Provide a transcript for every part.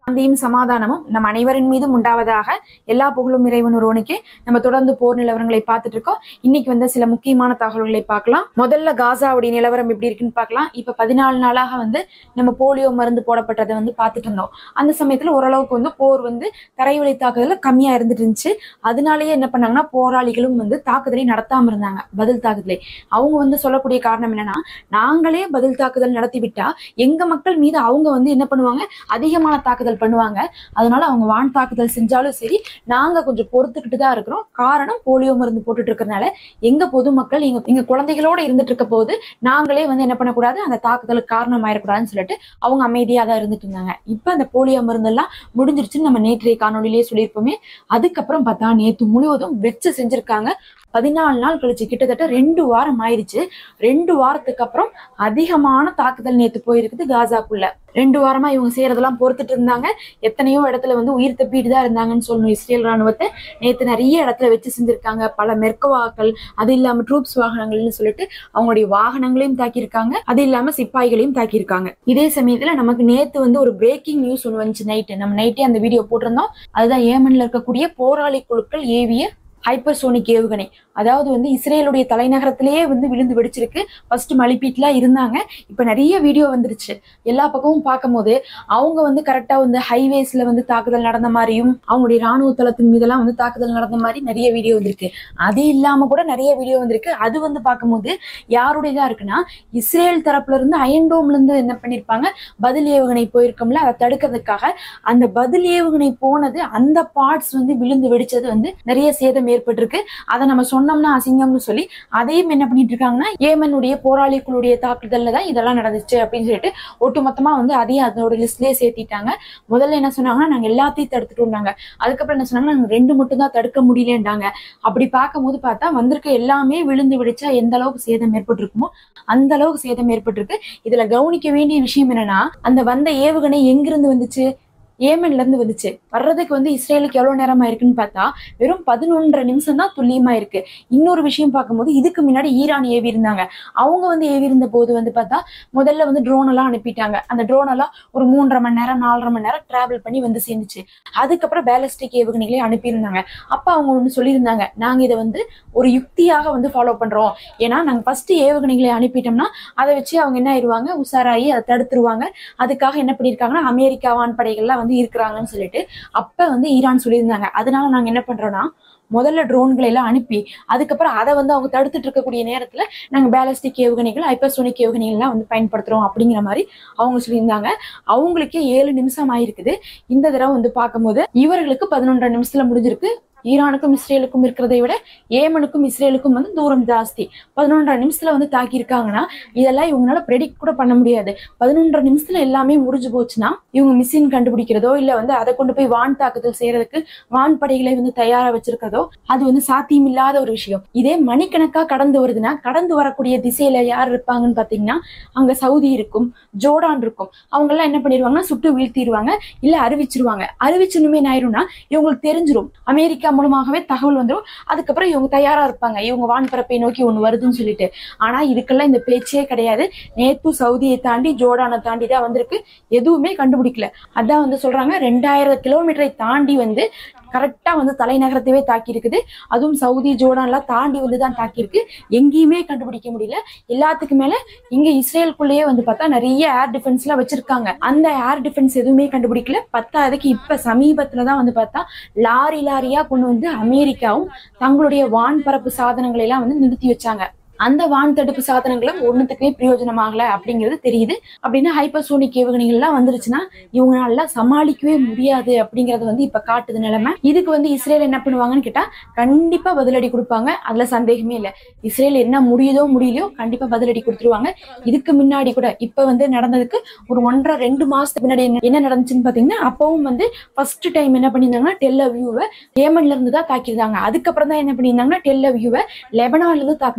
சாந்தியும் சமாதானமும் நம் அனைவரின் மீதும் உண்டாவதாக. எல்லா புகழும் இறைவன் ஒருவனுக்கே. நம்ம தொடர்ந்து போர் நிலவரங்களை பார்த்துட்டு இருக்கோம். இன்னைக்கு வந்து சில முக்கியமான தகவல்களை பார்க்கலாம். முதல்ல காசாவுடைய நிலவரம் எப்படி இருக்குன்னு பார்க்கலாம். இப்ப 14 நாளாக வந்து நம்ம போலியோ மருந்து போடப்பட்டதை வந்து பார்த்துட்டு இருந்தோம். அந்த சமயத்துல ஓரளவுக்கு வந்து போர் வந்து தரைவழி தாக்குதல கம்மியா இருந்துட்டு இருந்துச்சு. அதனாலேயே என்ன பண்ணாங்கன்னா போராளிகளும் வந்து தாக்குதலை நடத்தாம இருந்தாங்க. பதில் தாக்குதலை அவங்க வந்து சொல்லக்கூடிய காரணம் என்னன்னா, நாங்களே பதில் தாக்குதல் நடத்திவிட்டா எங்க மக்கள் மீது அவங்க வந்து என்ன பண்ணுவாங்க, அதிகமான தாக்குதல் பண்ணுவாங்க. அதனால அவங்க வான் தாக்குதல் செஞ்சாலும் சரி, நாங்க கொஞ்சம் பொறுத்துக்கிட்டு தான் இருக்கிறோம். காரணம் போலியோ மருந்து போட்டுட்டு இருக்கிறதுனால எங்க பொதுமக்கள் எங்க குழந்தைகளோட இருந்துட்டு இருக்க போது நாங்களே வந்து என்ன பண்ணக்கூடாது, அந்த தாக்குதலுக்கு காரணம் ஆயிடக்கூடாதுன்னு சொல்லிட்டு அவங்க அமைதியா தான் இருந்துட்டு இருந்தாங்க. இப்ப அந்த போலியோ மருந்து எல்லாம் முடிஞ்சிருச்சுன்னு நம்ம நேற்றைய காணொலியிலேயே சொல்லியிருப்போமே. அதுக்கப்புறம் பார்த்தா நேற்று முழுவதும் வெச்சு செஞ்சிருக்காங்க. 14 நாள் கழிச்சு கிட்டத்தட்ட 2 வாரம் ஆயிடுச்சு. 2 வாரத்துக்கு அப்புறம் அதிகமான தாக்குதல் நேற்று போயிருக்குது காசாக்குள்ள. 2 வாரமா இவங்க செய்யறதெல்லாம் பொறுத்துட்டு இருந்தாங்க. எத்தனையோ இடத்துல வந்து உயிர் தப்பிட்டு தான் இருந்தாங்கன்னு சொல்லணும். இஸ்ரேல் ராணுவத்தை நேற்று நிறைய இடத்துல வச்சு செஞ்சிருக்காங்க. பல மெர்கவாக்கள், அது இல்லாம ட்ரூப்ஸ் வாகனங்கள்னு சொல்லிட்டு அவங்களுடைய வாகனங்களையும் தாக்கியிருக்காங்க. அது இல்லாம சிப்பாய்களையும் தாக்கியிருக்காங்க. இதே சமயத்துல நமக்கு நேற்று வந்து ஒரு பிரேக்கிங் நியூஸ் ஒன்று வந்துச்சு. நம்ம நைட்டே அந்த வீடியோ போட்டிருந்தோம். அதுதான் ஏமன்ல இருக்கக்கூடிய போராளி குழுக்கள் ஏவிய ஹைப்பர்சோனிக் ஏவுகணை. அதாவது வந்து இஸ்ரேலுடைய தலைநகரத்திலேயே வந்து விழுந்து வெடிச்சிருக்கு. ஃபர்ஸ்ட் மலிப்பீட்ல இருந்தாங்க. இப்ப நிறைய வீடியோ வந்துருச்சு. எல்லா பக்கமும் பார்க்கும் போது அவங்க வந்து கரெக்டா வந்து ஹைவேஸ்ல வந்து தாக்குதல் நடந்த மாதிரியும், அவங்களுடைய ராணுவ தளத்தின் மீதெல்லாம் வந்து தாக்குதல் நடந்த மாதிரி நிறைய வீடியோ வந்திருக்கு. அது இல்லாம கூட நிறைய வீடியோ வந்திருக்கு. அது வந்து பார்க்கும்போது யாருடையதா இருக்குன்னா, இஸ்ரேல் தரப்புல இருந்து அயன்டோம்ல இருந்து என்ன பண்ணிருப்பாங்க, பதில் ஏவுகணை போயிருக்கோம்ல, அதை தடுக்கிறதுக்காக அந்த பதில் ஏவுகணை போனது, அந்த பார்ட்ஸ் வந்து விழுந்து வெடிச்சது வந்து நிறைய சேதம் ஏற்பட்டிருக்கு. அதை நம்ம சொன்னோம்னா அசிங்கம்னு சொல்லி அதையும் என்ன பண்ணிட்டு இருக்காங்கன்னா, ஏமனுடைய போராளிகளுடைய தாக்குதல்ல தான் இதெல்லாம் நடந்துச்சு அப்படின்னு சொல்லிட்டு ஒட்டுமொத்தமா வந்து அதையும் அதோட லிஸ்ட்லயே சேர்த்திட்டாங்க. முதல்ல என்ன சொன்னாங்கன்னா, நாங்க எல்லாத்தையும் தடுத்துட்டு வந்தாங்க. அதுக்கப்புறம் என்ன சொன்னாங்கன்னா, நாங்க 2 மட்டும் தான் தடுக்க முடியலன்றாங்க. அப்படி பார்க்கும்போது பார்த்தா வந்திருக்க எல்லாமே விழுந்து வெடிச்சா எந்த அளவுக்கு சேதம் ஏற்பட்டிருக்குமோ அந்த அளவுக்கு சேதம் ஏற்பட்டிருக்கு. இதுல கவனிக்க வேண்டிய விஷயம் என்னன்னா, அந்த வந்த ஏவுகணை எங்கிருந்து வந்துச்சு, ஏமன்ல இருந்து வந்துச்சு. வர்றதுக்கு வந்து இஸ்ரேலுக்கு எவ்வளவு நேரம் ஆயிருக்குன்னு பார்த்தா வெறும் 11.5 நிமிஷம் தான் துல்லியமா இருக்கு. இன்னொரு விஷயம் பார்க்கும்போது இதுக்கு முன்னாடி ஈரான் ஏவி இருந்தாங்க. அவங்க வந்து ஏவி இருந்த போது வந்து பார்த்தா முதல்ல வந்து ட்ரோன் எல்லாம் அனுப்பிட்டாங்க. அந்த ட்ரோன் எல்லாம் ஒரு 3.5 மணி நேரம் 4.5 மணி நேரம் டிராவல் பண்ணி வந்து சேர்ந்துச்சு. அதுக்கப்புறம் பேலிஸ்டிக் ஏவுகணைகளே அனுப்பியிருந்தாங்க. அப்ப அவங்க ஒண்ணு சொல்லியிருந்தாங்க, நாங்க இதை வந்து ஒரு யுக்தியாக வந்து ஃபாலோ பண்றோம். ஏன்னா நாங்க ஃபர்ஸ்ட் ஏவுகணைகளை அனுப்பிட்டோம்னா அதை வச்சு அவங்க என்ன ஆயிடுவாங்க, உஷாராயி அதை தடுத்துருவாங்க. அதுக்காக என்ன பண்ணிருக்காங்கன்னா, அமெரிக்கா வான்படைகள்லாம் வந்து இருக்கிறாங்கன்னு சொல்லிட்டு அப்ப வந்து ஈரான் சொல்லியிருந்தாங்க. அதனால நாங்க என்ன பண்றோம்னா, முதல்ல ட்ரோன்களை எல்லாம் அனுப்பி அதுக்கப்புறம் அதை வந்து அவங்க தடுத்துட்டு இருக்கக்கூடிய நேரத்துல நாங்க பேலிஸ்டிக் ஏவுகணைகள், ஹைப்பர்சோனிக் ஏவுகணைகள் எல்லாம் வந்து பயன்படுத்துறோம் அப்படிங்கிற மாதிரி அவங்க சொல்லியிருந்தாங்க. அவங்களுக்கே 7 நிமிஷம் ஆயிருக்குது. இந்த தடவை வந்து பார்க்கும்போது இவர்களுக்கு 11.5 நிமிஷத்துல முடிஞ்சிருக்கு. ஈரானுக்கும் இஸ்ரேலுக்கும் இருக்கிறதை விட ஏமனுக்கும் இஸ்ரேலுக்கும் வந்து தூரம் ஜாஸ்தி. 11.5 நிமிஷத்துல வந்து தாக்கியிருக்காங்கன்னா இதெல்லாம் இவங்களால ப்ரெடிக்ட் கூட பண்ண முடியாது. 11.5 நிமிஷத்துல எல்லாமே முடிஞ்சு போச்சுன்னா இவங்க மிஷின் கண்டுபிடிக்கிறதோ இல்ல வந்து அதை கொண்டு போய் வான் தாக்குதல் செய்யறதுக்கு வான்படைகளை வந்து தயாரா வச்சிருக்கிறதோ அது வந்து சாத்தியம் இல்லாத ஒரு விஷயம். இதே மணிக்கணக்கா கடந்து வருதுன்னா, கடந்து வரக்கூடிய திசையில யார் இருப்பாங்கன்னு பாத்தீங்கன்னா, அங்க சவுதி இருக்கும், ஜோர்டான் இருக்கும். அவங்க எல்லாம் என்ன பண்ணிடுவாங்கன்னா சுட்டு வீழ்த்திடுவாங்க, இல்ல அறிவிச்சிருவாங்க. அறிவிச்சுமே ஆயிரும்னா இவங்களுக்கு தெரிஞ்சிடும், அமெரிக்கா மூலமாகவே தகவல் வந்துடும். அதுக்கப்புறம் இவங்க தயாரா இருப்பாங்க, இவங்க வான்பரப்பை நோக்கி ஒண்ணு வருதுன்னு சொல்லிட்டு. ஆனா இதுக்கெல்லாம் இந்த பேச்சே கிடையாது. நேத்து சவுதியை தாண்டி ஜோர்டானை தாண்டி தான் வந்திருக்கு. எதுவுமே கண்டுபிடிக்கல. அதான் வந்து சொல்றாங்க, 2000 கிலோமீட்டரை தாண்டி வந்து கரெக்டா வந்து தலைநகரத்தவே தாக்கி இருக்குது. அதுவும் சவுதி ஜோர்டான்லாம் தாண்டி வந்துதான் தாக்கியிருக்கு. எங்கேயுமே கண்டுபிடிக்க முடியல. எல்லாத்துக்கு மேல இங்க இஸ்ரேலுக்குள்ளேயே வந்து பார்த்தா நிறைய ஏர் டிஃபென்ஸ் எல்லாம் வச்சிருக்காங்க. அந்த ஏர் டிஃபென்ஸ் எதுவுமே கண்டுபிடிக்கல. பத்தாவதுக்கு இப்ப சமீபத்துலதான் வந்து பார்த்தா லாரியா கொண்டு வந்து அமெரிக்காவும் தங்களுடைய வான்பரப்பு சாதனங்களை எல்லாம் வந்து நிறுத்தி வச்சாங்க. அந்த வான் தடுப்பு சாதனங்களும் ஒண்ணுத்துக்குமே பிரயோஜனமாகல அப்படிங்கிறது தெரியுது. அப்படின்னா ஹைப்பர்சோனிக் ஏவுகணைகள் எல்லாம் வந்துருச்சுன்னா இவங்களால சமாளிக்கவே முடியாது அப்படிங்கறது வந்து இப்ப காட்டுது நிலைமை. இதுக்கு வந்து இஸ்ரேல் என்ன பண்ணுவாங்கன்னு கேட்டா கண்டிப்பா பதிலடி கொடுப்பாங்க. அதுல சந்தேகமே இல்ல. இஸ்ரேல் என்ன முடியலையோ கண்டிப்பா பதிலடி கொடுத்துருவாங்க. இதுக்கு முன்னாடி கூட இப்ப வந்து நடந்ததுக்கு ஒரு 1.5-2 மாசத்துக்கு முன்னாடி என்ன நடந்துச்சுன்னு பாத்தீங்கன்னா, அப்பவும் வந்து ஃபர்ஸ்ட் டைம் என்ன பண்ணியிருந்தாங்கன்னா டெல் அவியூவை ஏமன்ல இருந்து தான் தாக்கியிருந்தாங்க. அதுக்கப்புறம் தான் என்ன பண்ணியிருந்தாங்கன்னா டெல் அவியூவை லெபனான்ல இருந்து தாக்குனாங்க.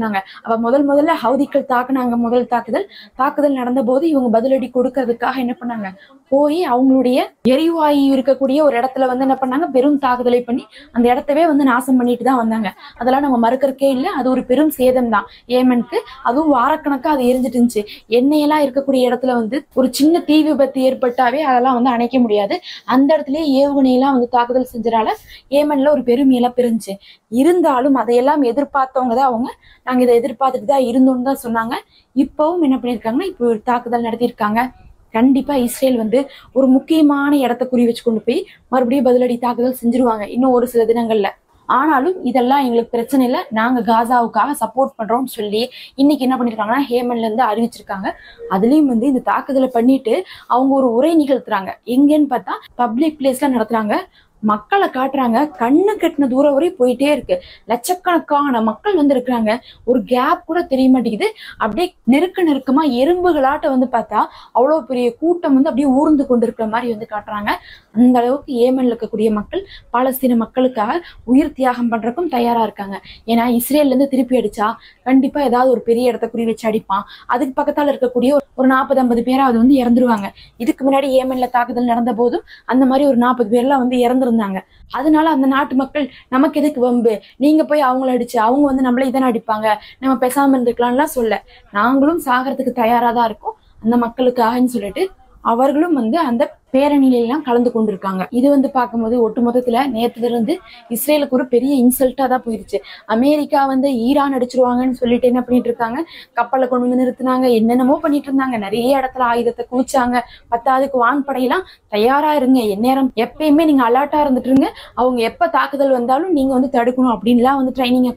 அவ முதல்ல ஹவுதிகள் தாக்குனாங்க. தாக்குதல் நடந்த போது இவங்க பதிலடி கொடுக்கறதுக்காக என்ன பண்ணாங்க, போய் அவங்களுடைய எரிவாயு இருக்கக்கூடிய ஒரு இடத்துல வந்து என்ன பண்ணாங்க, பெரும் தாக்குதலை பண்ணி அந்த இடத்தவே வந்து நாசம் பண்ணிட்டு தான் வந்தாங்க. அதெல்லாம் நம்ம மறுக்கறக்கே இல்லை. அது ஒரு பெரும் சேதம் தான் ஏமனுக்கு. அதுவும் வாரக்கணக்கா அது எரிஞ்சிட்டு இருந்துச்சு. எண்ணெயெல்லாம் இருக்கக்கூடிய இடத்துல வந்து ஒரு சின்ன தீ விபத்து ஏற்பட்டாவே அதெல்லாம் வந்து அணைக்க முடியாது. அந்த இடத்துலயே ஏவுகணையெல்லாம் வந்து தாக்குதல் செஞ்சனால ஏமன்ல ஒரு பெரும் இழப்பு இருந்துச்சு. இருந்தாலும் அதையெல்லாம் எதிர்பார்த்தவங்க தான் அவங்க. நாங்க இதை எதிர்பார்த்துட்டு தான் இருந்தோம்னு தான் சொன்னாங்க. இப்பவும் என்ன பண்ணிருக்காங்கன்னா, இப்போ ஒரு தாக்குதல் நடத்தியிருக்காங்க. கண்டிப்பா இஸ்ரேல் வந்து ஒரு முக்கியமான இடத்த குறி வச்சு கொண்டு போய் மறுபடியும் பதிலடி தாக்குதல் செஞ்சிருவாங்க இன்னும் ஒரு சில தினங்கள்ல. ஆனாலும் இதெல்லாம் எங்களுக்கு பிரச்சனை இல்லை, நாங்க காசாவுக்காக சப்போர்ட் பண்றோம்னு சொல்லி இன்னைக்கு என்ன பண்ணிருக்காங்கன்னா ஹேமன்ல இருந்து அறிவிச்சிருக்காங்க. அதுலயும் வந்து இந்த தாக்குதலை பண்ணிட்டு அவங்க ஒரு உரை நிகழ்த்துறாங்க. எங்கன்னு பார்த்தா பப்ளிக் பிளேஸ்ல நடத்துறாங்க. மக்களை காட்டுறாங்க. கண்ணு கட்டின தூரம் வரை போயிட்டே இருக்கு. லட்சக்கணக்கான மக்கள் வந்து இருக்கிறாங்க. ஒரு கேப் கூட தெரிய மாட்டேங்குது. அப்படியே நெருக்கமா எறும்புகளாட்ட வந்து பார்த்தா அவ்வளவு பெரிய கூட்டம் வந்து அப்படியே ஊர்ந்து கொண்டு இருக்கிற மாதிரி வந்து காட்டுறாங்க. அந்த அளவுக்கு ஏமன்ல இருக்கக்கூடிய மக்கள் பாலஸ்தீன மக்களுக்காக உயிர் தியாகம் பண்றதுக்கும் தயாரா இருக்காங்க. ஏன்னா இஸ்ரேல்ல இருந்து திருப்பி அடிச்சா கண்டிப்பா ஏதாவது ஒரு பெரிய இடத்த குறி வச்சு அடிப்பான். அதுக்கு பக்கத்தால இருக்கக்கூடிய ஒரு 40-50 பேராவது வந்து இறந்துருவாங்க. இதுக்கு முன்னாடி ஏமன்ல தாக்குதல் நடந்த போதும் அந்த மாதிரி ஒரு 40 பேர்லாம் வந்து இறந்துருந்தாங்க. அதனால அந்த நாட்டு மக்கள் நமக்கு எதுக்கு வம்பு, நீங்க போய் அவங்கள அடிச்சு அவங்க வந்து நம்மள இதனை அடிப்பாங்க, நம்ம பேசாம இருந்துக்கலாம்லாம் சொல்ல, நாங்களும் சாகிறதுக்கு தயாரா தான் இருக்கோம் அந்த மக்களுக்காகன்னு சொல்லிட்டு அவர்களும் வந்து அந்த பேரணிலாம் கலந்து கொண்டிருக்காங்க. இது வந்து பார்க்கும்போது ஒட்டுமொத்தத்துல நேத்துல இருந்து இஸ்ரேலுக்கு ஒரு பெரிய இன்சல்ட்டா தான் போயிருச்சு. அமெரிக்கா வந்து ஈரான் அடிச்சிருவாங்கன்னு சொல்லிட்டு என்ன பண்ணிட்டு இருக்காங்க, கப்பலை கொண்டு வந்து நிறுத்தினாங்க, என்னென்னமோ பண்ணிட்டு இருந்தாங்க. நிறைய இடத்துல ஆயுதத்தை குவிச்சாங்க. பத்தாவதுக்கு வான்படையெல்லாம் தயாரா இருங்க, எந்நேரம் எப்பயுமே நீங்க அலர்ட்டா இருந்துட்டு இருங்க, அவங்க எப்ப தாக்குதல் வந்தாலும் நீங்க வந்து தடுக்கணும் அப்படின்லாம் வந்து ட்ரைனிங்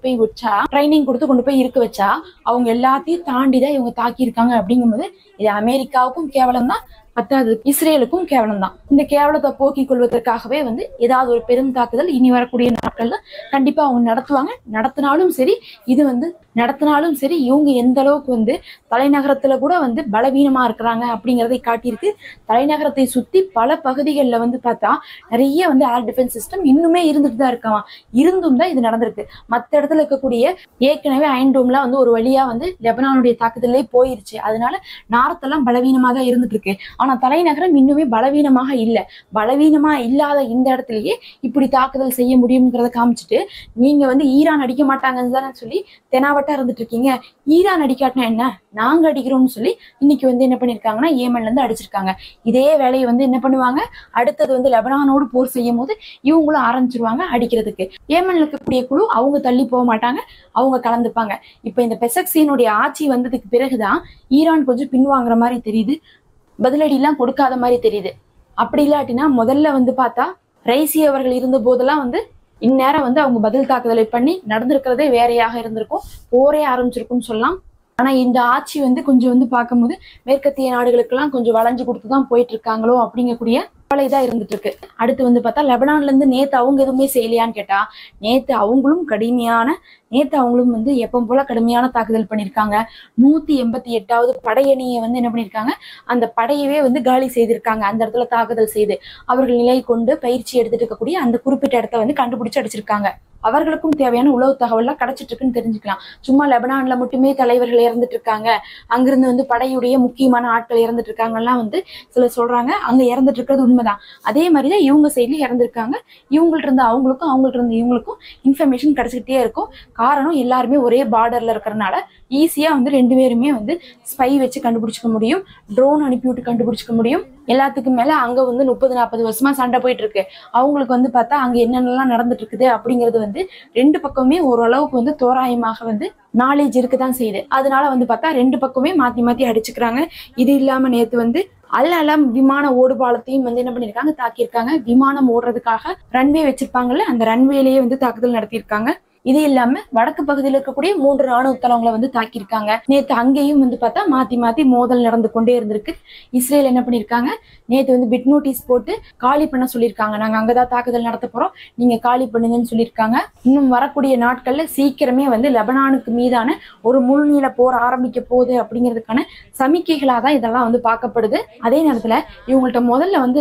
கொடுத்து கொண்டு போய் இருக்க வச்சா அவங்க எல்லாத்தையும் தாண்டிதான் இவங்க தாக்கி இருக்காங்க. அப்படிங்கும்போது இது அமெரிக்காவுக்கும் கேவலம் தான், பத்தாவது இஸ்ரேலுக்கும் கேவலம் தான். இந்த கேவலத்தை போக்கிக் கொள்வதற்காகவே வந்து ஏதாவது ஒரு பெரும் தாக்குதல் இனி வரக்கூடிய நாட்கள்ல கண்டிப்பா அவங்க நடத்துவாங்க. நடத்தினாலும் சரி இவங்க எந்த அளவுக்கு வந்து தலைநகரத்துல கூட வந்து பலவீனமா இருக்கிறாங்க அப்படிங்கிறதை காட்டியிருக்கு. தலைநகரத்தை சுத்தி பல பகுதிகளில் வந்து பார்த்தா நிறைய வந்து ஏர் டிஃபென்ஸ் சிஸ்டம் இன்னுமே இருந்துட்டு தான் இருக்கான். இருந்தும் தான் இது நடந்திருக்கு. மற்ற இடத்துல இருக்கக்கூடிய ஏற்கனவே அயன்டோம்லாம் வந்து ஒரு வழியா வந்து லெபனானுடைய தாக்குதலே போயிருச்சு. அதனால நார்த்தெல்லாம் பலவீனமா தான் இருந்துட்டு இருக்கு. ஆனா தலைநகரம் இன்னுமே பலவீனமாக இல்லை. பலவீனமா இல்லாத இந்த இடத்துலயே இப்படி தாக்குதல் செய்ய முடியுங்கிறத காமிச்சிட்டு நீங்க வந்து ஈரான் அடிக்க மாட்டாங்கன்னு தானே சொல்லி தெனாவட்டா இருந்துட்டு இருக்கீங்க. ஈரான் அடிக்காட்டினா என்ன, நாங்க அடிக்கிறோம்னு சொல்லி இன்னைக்கு வந்து என்ன பண்ணிருக்காங்கன்னா ஏமன்ல இருந்து அடிச்சிருக்காங்க. இதே வேலையை வந்து என்ன பண்ணுவாங்க, அடுத்தது வந்து லெபனானோடு போர் செய்யும் போது இவங்களும் ஆரம்பிச்சிருவாங்க அடிக்கிறதுக்கு. ஏமன்ல இருக்கக்கூடிய குழு அவங்க தள்ளி போக மாட்டாங்க, அவங்க கலந்துப்பாங்க. இப்ப இந்த பெசக்சியனுடைய ஆட்சி வந்ததுக்கு பிறகுதான் ஈரான் கொஞ்சம் பின்வாங்குற மாதிரி தெரியுது, பதிலடி எல்லாம் கொடுக்காத மாதிரி தெரியுது. அப்படி இல்லாட்டினா முதல்ல வந்து பார்த்தா ரைசி அவர்கள் இருந்த போதெல்லாம் வந்து இந்நேரம் வந்து அவங்க பதில் தாக்குதலை பண்ணி நடந்திருக்கிறதே வேறையாக இருந்திருக்கும், போரே ஆரம்பிச்சிருக்கும்னு சொல்லலாம். ஆனா இந்த ஆட்சி வந்து கொஞ்சம் வந்து பார்க்கும்போது மேற்கத்திய நாடுகளுக்கெல்லாம் கொஞ்சம் வளைஞ்சு கொடுத்துதான் போயிட்டு இருக்காங்களோ அப்படிங்கக்கூடிய தான் இருந்துட்டு இருக்கு. அடுத்து வந்து பார்த்தா லெபனான்ல இருந்து நேத்து அவங்க எதுவுமே செய்யலையான்னு கேட்டா நேத்து அவங்களும் வந்து எப்பவும் போல கடுமையான தாக்குதல் பண்ணிருக்காங்க. 188வது படையணியை வந்து என்ன பண்ணிருக்காங்க, அந்த படையவே வந்து காலி செய்திருக்காங்க. அந்த இடத்துல தாக்குதல் செய்து அவர்கள் நிலை கொண்டு பயிற்சி எடுத்துட்டு இருக்கக்கூடிய அந்த குறிப்பிட்ட இடத்த வந்து கண்டுபிடிச்சு அடிச்சிருக்காங்க. அவர்களுக்கும் தேவையான உளவு தகவல்லாம் கிடைச்சிட்டு இருக்குன்னு தெரிஞ்சுக்கலாம். சும்மா லெபனான்ல மட்டுமே தலைவர்கள் இறந்துட்டு இருக்காங்க, அங்கிருந்து வந்து படையுடைய முக்கியமான ஆட்கள் இறந்துட்டு இருக்காங்கலாம் வந்து சிலர் சொல்றாங்க. அங்க இறந்துட்டு இருக்கிறது உண்மைதான். அதே மாதிரிதான் இவங்க சைட்லயும் இறந்துருக்காங்க. இவங்கள்ட்ட இருந்து இவங்களுக்கும் இன்ஃபர்மேஷன் கிடைச்சிக்கிட்டே இருக்கும். காரணம் எல்லாருமே ஒரே பார்டர்ல இருக்கிறதுனால ஈஸியா வந்து 2 பேருமே வந்து ஸ்பை வச்சு கண்டுபிடிச்சிக்க முடியும், ட்ரோன் அனுப்பிவிட்டு கண்டுபிடிச்சிக்க முடியும். எல்லாத்துக்கும் மேல அங்க வந்து 30-40 வருஷமா சண்டை போயிட்டு இருக்கு. அவங்களுக்கு வந்து பார்த்தா அங்க என்னென்னலாம் நடந்துட்டு இருக்குது அப்படிங்கிறது வந்து 2 பக்கமே ஓரளவுக்கு வந்து தோராயமாக வந்து நாலேஜ் இருக்குதான் செய்யுது. அதனால வந்து பார்த்தா 2 பக்கமே மாத்தி அடிச்சுக்கிறாங்க. இது இல்லாம நேத்து வந்து அல்-அலம் விமான ஓடுபாலத்தையும் வந்து என்ன பண்ணிருக்காங்க, தாக்கியிருக்காங்க. விமானம் ஓடுறதுக்காக ரன்வே வச்சிருப்பாங்கல்ல, அந்த ரன்வேலயே வந்து தாக்குதல் நடத்தியிருக்காங்க. இது இல்லாம வடக்கு பகுதியில் இருக்கக்கூடிய 3 ராணுவ தளங்களை வந்து தாக்கியிருக்காங்க. நேத்து அங்கேயும் வந்து பார்த்தா மாத்தி மோதல் நடந்து கொண்டே இருந்திருக்கு. இஸ்ரேல் என்ன பண்ணிருக்காங்க, நேத்து வந்து பிட் நோட்டீஸ் போட்டு காலி பண்ண சொல்லியிருக்காங்க. நாங்க அங்கதான் தாக்குதல் நடத்த போறோம், நீங்க காலி பண்ணுங்கன்னு சொல்லியிருக்காங்க. இன்னும் வரக்கூடிய நாட்கள்ல சீக்கிரமே வந்து லெபனானுக்கு மீதான ஒரு முழுநீள போர் ஆரம்பிக்க போகுது அப்படிங்கிறதுக்கான சமிக்கைகளாதான் இதெல்லாம் வந்து பார்க்கப்படுது. அதே நேரத்துல இவங்கள்ட்ட முதல்ல வந்து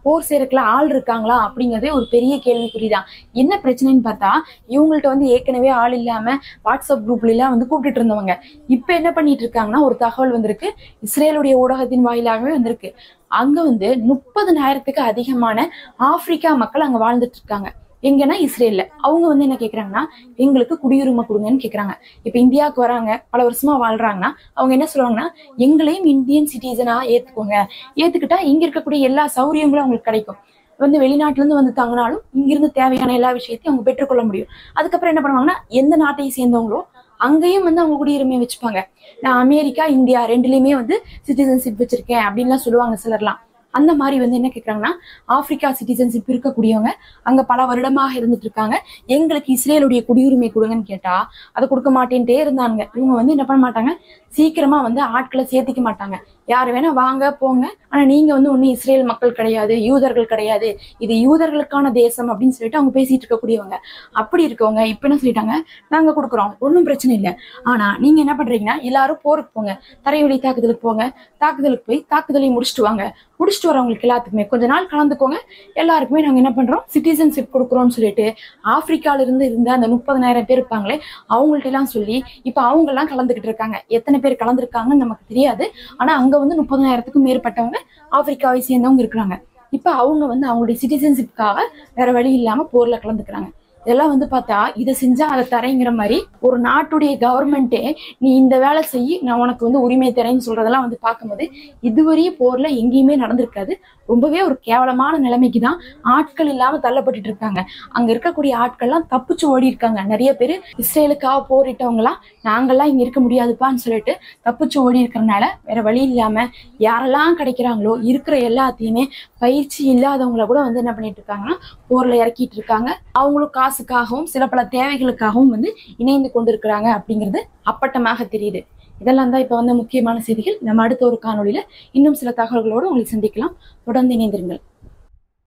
போர் செய்யறதுக்குள்ள ஆள் இருக்காங்களா அப்படிங்கறதே ஒரு பெரிய கேள்விக்குறிதான். என்ன பிரச்சனைன்னு பார்த்தா, இவங்கள்ட்ட வந்து ஏற்கனவே ஆள் இல்லாம வாட்ஸ்அப் குரூப்ல எல்லாம் வந்து கூப்பிட்டுட்டு இருந்தவங்க இப்ப என்ன பண்ணிட்டு இருக்காங்கன்னா, ஒரு தகவல் வந்திருக்கு, இஸ்ரேலுடைய ஊடகத்தின் வாயிலாகவே வந்திருக்கு. அங்க வந்து 30,000க்கு அதிகமான ஆப்பிரிக்கா மக்கள் அங்க வாழ்ந்துட்டு இருக்காங்க. எங்கன்னா இஸ்ரேல்ல. அவங்க வந்து என்ன கேக்குறாங்கன்னா, எங்களுக்கு குடியுரிமை கொடுங்கன்னு கேக்குறாங்க. இப்ப இந்தியாவுக்கு வராங்க, பல வருஷமா வாழ்றாங்கன்னா அவங்க என்ன சொல்லுவாங்கன்னா, எங்களையும் இந்தியன் சிட்டிசனா ஏத்துக்கோங்க, ஏத்துக்கிட்டா இங்க இருக்கக்கூடிய எல்லா சௌகரியங்களும் அவங்களுக்கு கிடைக்கும். வந்து வெளிநாட்டுல இருந்து வந்து தங்கினாலும் இங்கிருந்து தேவையான எல்லா விஷயத்தையும் அவங்க பெற்றுக்கொள்ள முடியும். அதுக்கப்புறம் என்ன பண்ணுவாங்கன்னா, எந்த நாட்டை சேர்ந்தவங்களோ அங்கேயும் வந்து அவங்க குடியுரிமையை வச்சுப்பாங்க. நான் அமெரிக்கா இந்தியா ரெண்டுலயுமே வந்து சிட்டிசன்ஷிப் வச்சிருக்கேன் அப்படின்லாம் சொல்லுவாங்க சிலர்லாம். அந்த மாதிரி வந்து என்ன கேக்குறாங்கன்னா, ஆப்பிரிக்கா சிட்டிசன்ஷிப் இருக்கக்கூடியவங்க அங்க பல வருடமாக இருந்துட்டு இருக்காங்க, எங்களுக்கு இஸ்ரேலுடைய குடியுரிமை கொடுங்கன்னு கேட்டா அதை கொடுக்க மாட்டேன்ட்டே இருந்தாங்க. இவங்க வந்து என்ன பண்ண மாட்டாங்க, சீக்கிரமா வந்து ஆட்களை சேர்த்திக்க மாட்டாங்க. யாரு வேணா வாங்க போங்க, ஆனா நீங்க வந்து ஒண்ணு இஸ்ரேல் மக்கள் கிடையாது, யூதர்கள் கிடையாது, இது யூதர்களுக்கான தேசம் அப்படின்னு சொல்லிட்டு அவங்க பேசிட்டு இருக்கக்கூடியவங்க. அப்படி இருக்கவங்க இப்ப என்ன சொல்லிட்டாங்க, நாங்க கொடுக்குறோம், ஒன்றும் பிரச்சனை இல்லை, ஆனா நீங்க என்ன பண்றீங்கன்னா எல்லாரும் போருக்கு போங்க, தரைவழி தாக்குதலுக்கு போங்க, தாக்குதலுக்கு போய் தாக்குதலை முடிச்சுட்டு வாங்க, முடிச்சுட்டு வரவங்களுக்கு எல்லாத்துக்குமே கொஞ்ச நாள் கலந்துக்கோங்க, எல்லாருக்குமே நாங்க என்ன பண்றோம் சிட்டிசன்ஷிப் கொடுக்குறோம்னு சொல்லிட்டு ஆப்பிரிக்கால இருந்து இருந்த அந்த 30,000 பேர் இருப்பாங்களே அவங்கள்ட்ட எல்லாம் சொல்லி இப்ப அவங்க எல்லாம் கலந்துகிட்டு இருக்காங்க. எத்தனை பேர் கலந்துருக்காங்கன்னு நமக்கு தெரியாது, ஆனா அங்க வந்து 30,000க்கும் மேற்பட்டவங்க ஆப்பிரிக்காவை சேர்ந்தவங்க இருக்கிறாங்க. இப்ப அவங்க வந்து அவங்களுடைய சிட்டிசன்ஷிப்காக வேற வழி இல்லாம போர்ல கலந்துக்கிறாங்க. இதெல்லாம் வந்து பார்த்தா இதை செஞ்சா அதை தரேங்கிற மாதிரி ஒரு நாட்டுடைய கவர்மெண்ட்டே நீ இந்த வேலை செய்ய நான் உனக்கு வந்து உரிமை தரேன்னு சொல்றதெல்லாம் வந்து பார்க்கும்போது இதுவரையும் போர்ல எங்கேயுமே நடந்திருக்காது. ரொம்பவே ஒரு கேவலமான நிலைமைக்கு தான் ஆட்கள் இல்லாம தள்ளப்பட்டு இருக்காங்க. அங்க இருக்கக்கூடிய ஆட்கள்லாம் தப்பிச்சு ஓடி இருக்காங்க. நிறைய பேர் இஸ்ரேலுக்காக போரிட்டவங்க எல்லாம் நாங்கெல்லாம் இங்க இருக்க முடியாதுப்பான்னு சொல்லிட்டு தப்பிச்சு ஓடி இருக்கிறதுனால வேற வழி இல்லாம யாரெல்லாம் கிடைக்கிறாங்களோ இருக்கிற எல்லாத்தையுமே பயிற்சி இல்லாதவங்களை கூட வந்து என்ன பண்ணிட்டு இருக்காங்கன்னா போர்ல இறக்கிட்டு இருக்காங்க. அவங்களும் காசுக்காகவும் சில பல தேவைகளுக்காகவும் வந்து இணைந்து கொண்டிருக்கிறாங்க அப்படிங்கிறது அப்பட்டமாக தெரியுது. இதெல்லாம் தான் இப்ப வந்து முக்கியமான செய்திகள். நம்ம அடுத்த ஒரு காணொளியில இன்னும் சில தகவல்களோடு உங்களை சந்திக்கலாம். தொடர்ந்து இணைந்திருங்கள்.